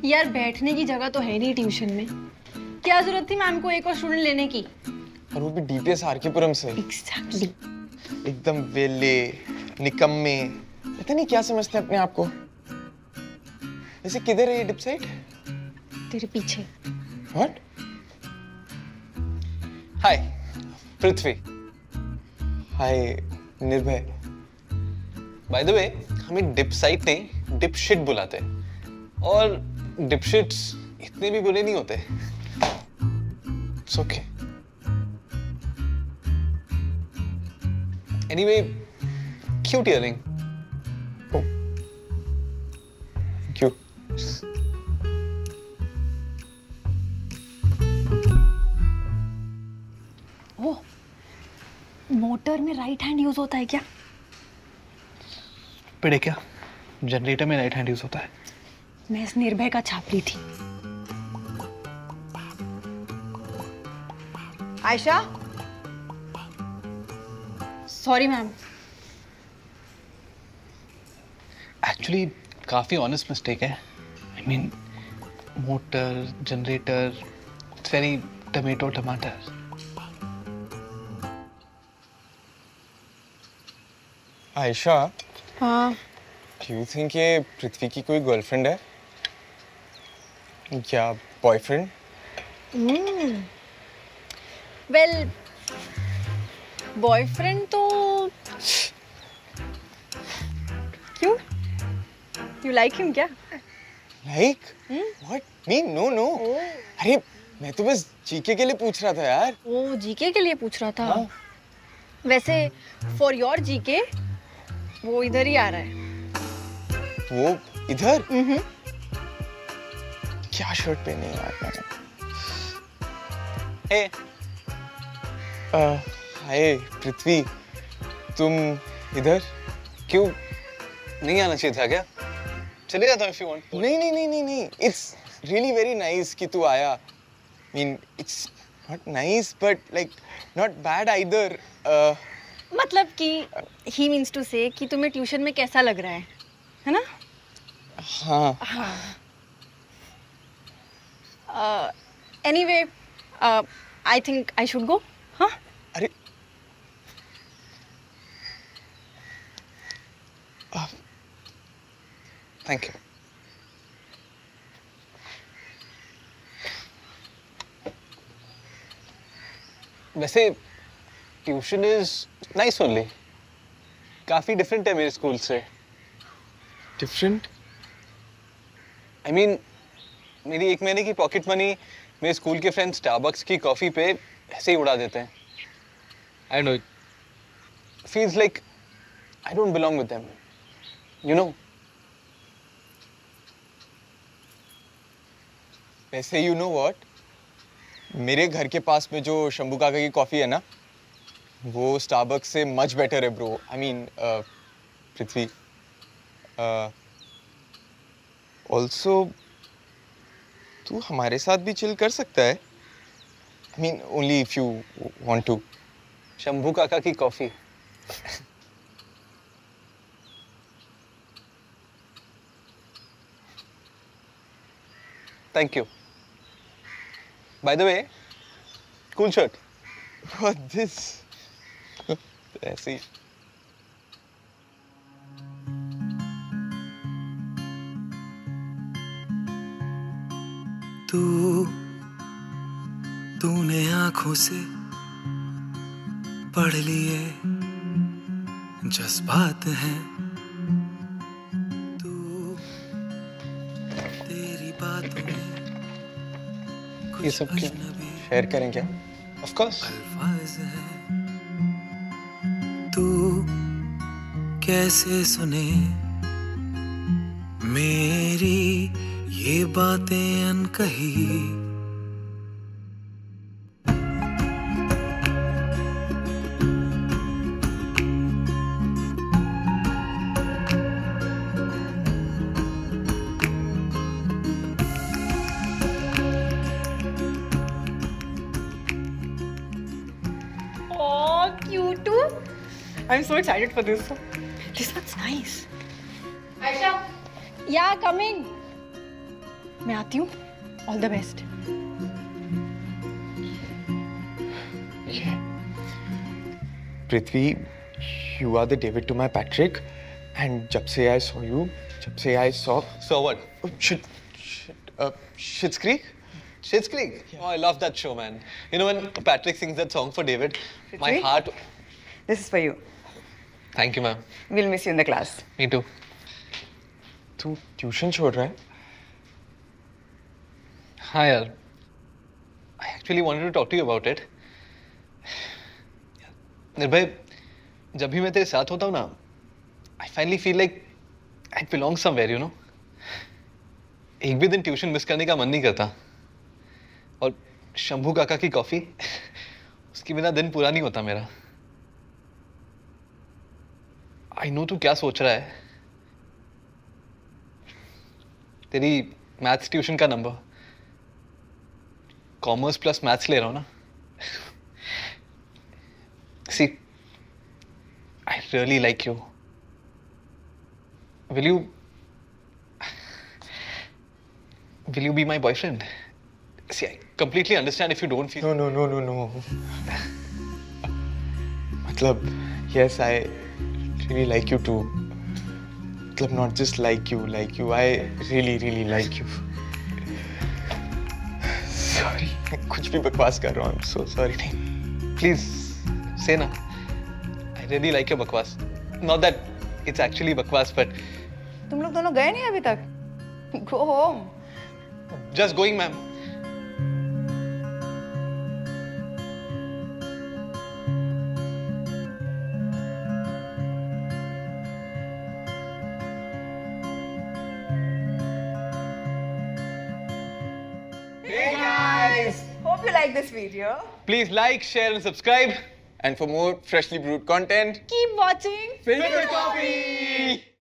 यार बैठने की जगह तो है नहीं ट्यूशन में, क्या जरूरत थी मैम को एक और स्टूडेंट लेने की? और वो भी डीपीएस आरकेपुरम से। एग्जैक्टली। एकदम वेले, निकम्मे, पता नहीं क्या समझते हैं अपने आप को। वैसे किधर है ये डिप साइट? तेरे पीछे। व्हाट? हाय पृथ्वी। हाय निर्भय। बाय द वे हमें डिप साइट नहीं डिप शिट बुलाते हैं, और डिप शिट्स इतने भी बुरे नहीं होते। It's okay. Anyway, cute earring. Oh. Cute. Oh, motor में राइट हैंड यूज होता है क्या? पढ़े क्या? जनरेटर में राइट हैंड यूज होता है। मैं इस निर्भय का छाप ली थी। Ayesha, sorry ma'am. एक्चुअली काफी ऑनेस्ट मिस्टेक है। I mean motor, generator, it's very tomato टमाटर। आयशा, हाँ। do you think ये पृथ्वी की कोई गर्लफ्रेंड है या बॉयफ्रेंड? वेल, बॉयफ्रेंड तो क्यों? यू लाइक हिम क्या? Like? What? Me? No no. अरे मैं तो बस जीके के लिए पूछ रहा था यार। ओ, जीके के लिए पूछ रहा था। हाँ। वैसे फॉर योर जीके वो इधर ही आ रहा है। वो इधर? क्या शर्ट पहने यार मैंने? हे, हाय पृथ्वी, तुम इधर? क्यों नहीं आना चाहिए था क्या? चले जाता हूँ if you want. नहीं नहीं नहीं नहीं नहीं, इट्स रियली वेरी नाइस कि तू आया। Mean it's not nice but like not bad either. मतलब कि ही मीन्स टू से कि तुम्हें ट्यूशन में कैसा लग रहा है ना? हाँ। Anyway, I think I should go. हाँ? अरे थैंक यू। वैसे ट्यूशन इज नाइस ओनली, काफी डिफरेंट है मेरे स्कूल से। डिफरेंट? आई मीन मेरी एक महीने की पॉकेट मनी मेरे स्कूल के फ्रेंड्स स्टारबक्स की कॉफी पे ऐसे ही उड़ा देते हैं। I know, it feels like I don't belong with them, you know. वैसे यू नो व्हाट, मेरे घर के पास में जो शंभू काका की कॉफी है ना, वो स्टारबक्स से मच बेटर है bro. I mean Prithvi, also तू हमारे साथ भी चिल कर सकता है। I mean only if you want to. Shambhu काका की coffee. Thank you. By the way, cool shirt. What this? ऐसे ही। तूने आंखों से पढ़ लिए जज्बात हैं, तेरी बातों में ये सब क्यों शेयर करें क्या? Of course. अल्फाज हैं, तू कैसे सुने मेरी ये बातें अनकही। Oh, cute too. I'm so excited for this. This one's nice. Aisha. Yeah, coming. मैं आती हूँ, all the best. Prithvi, you are the David to my Patrick, and जब से I saw you, जब से I saw So what? Schitt's Creek. Schitt's Creek. Yeah. Oh, I love that show, man. You know when Patrick sings that song for David, my Prithvi? heart. This is for you. Thank you, ma'am. We'll miss you in the class. Me too. तू tuition छोड़ रहा है? हाँ यार. I actually wanted to talk to you about it. निर्भय, जब भी मैं तेरे साथ होता हूँ ना, I finally feel like I belong somewhere, you know. एक भी दिन ट्यूशन मिस करने का मन नहीं करता. और शंभू काका की कॉफी, उसके बिना दिन पूरा नहीं होता मेरा. I know तू क्या सोच रहा है. तेरी मैथ्स ट्यूशन का नंबर. कॉमर्स प्लस मैथ्स ले रहा हूँ ना. See, I really like you. Will you be my boyfriend? See, I completely understand if you don't feel. No. मतलब, yes, I really like you too. मतलब not just like you, I really like you. Sorry, मैं कुछ भी बकवास कर रहा हूँ. I'm so sorry. Please, say na. I really like your bakwas. Not that it's actually bakwas, but तुम लोग दोनों गए नहीं अभी तक? Go home. just going, ma'am. Hey guys! Hope you like this video. Please like, share, and subscribe. And for more freshly brewed content, Keep watching. Filter Coffee!